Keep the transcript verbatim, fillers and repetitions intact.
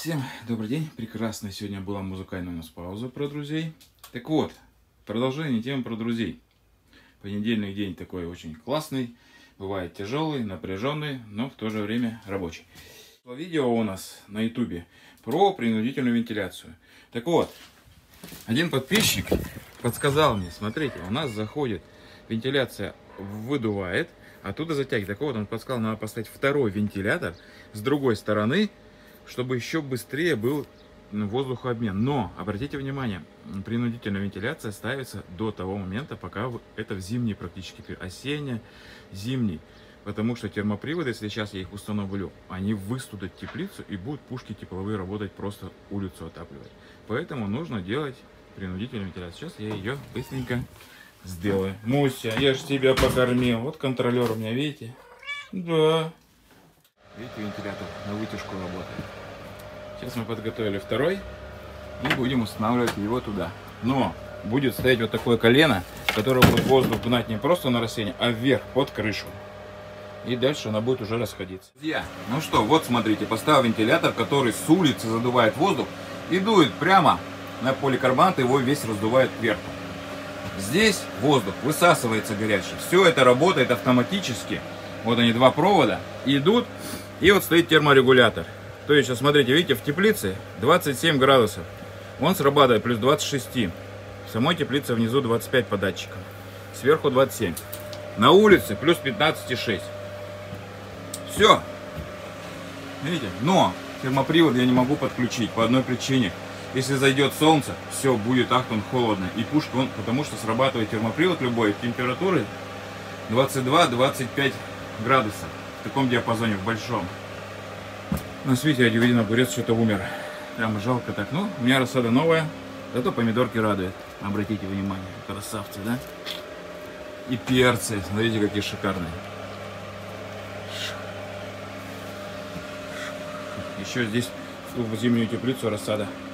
Всем добрый день, прекрасно. Сегодня была музыкальная у нас пауза про друзей. Так вот, продолжение темы про друзей. Понедельный день такой очень классный, бывает тяжелый, напряженный, но в то же время рабочий. Видео у нас на ютубе про принудительную вентиляцию. Так вот, один подписчик подсказал мне, смотрите, у нас заходит вентиляция, выдувает, оттуда затягивает. Так вот, он подсказал, надо поставить второй вентилятор с другой стороны, чтобы еще быстрее был воздухообмен. Но, обратите внимание, принудительная вентиляция ставится до того момента, пока это в зимний практически, осенний, зимний. Потому что термоприводы, если сейчас я их установлю, они выстудят теплицу и будут пушки тепловые работать, просто улицу отапливать. Поэтому нужно делать принудительную вентиляцию. Сейчас я ее быстренько сделаю. Муся, я же тебя покормил. Вот контролер у меня, видите? Да. Видите, вентилятор на вытяжку работает. Сейчас мы подготовили второй и будем устанавливать его туда. Но будет стоять вот такое колено, которое будет воздух гнать не просто на растение, а вверх, под крышу. И дальше она будет уже расходиться. Друзья, ну что, вот смотрите, поставил вентилятор, который с улицы задувает воздух и дует прямо на поликарбонат, его весь раздувает кверху. Здесь воздух высасывается горячий. Все это работает автоматически. Вот они, два провода идут. И вот стоит терморегулятор. То есть, сейчас смотрите, видите, в теплице двадцать семь градусов. Он срабатывает плюс двадцать шесть. В самой теплице внизу двадцать пять по датчикам. Сверху двадцать семь. На улице плюс пятнадцать и шесть. Все. Видите? Но термопривод я не могу подключить по одной причине. Если зайдет солнце, все, будет ахтун холодно. И пушка, он, потому что срабатывает термопривод любой температуры двадцать два — двадцать пять градусов. В таком диапазоне, в большом. На свете один огурец что-то умер. Прямо жалко так. Ну, у меня рассада новая, зато помидорки радуют. Обратите внимание, красавцы, да? И перцы, смотрите, какие шикарные. Еще здесь в зимнюю теплицу рассада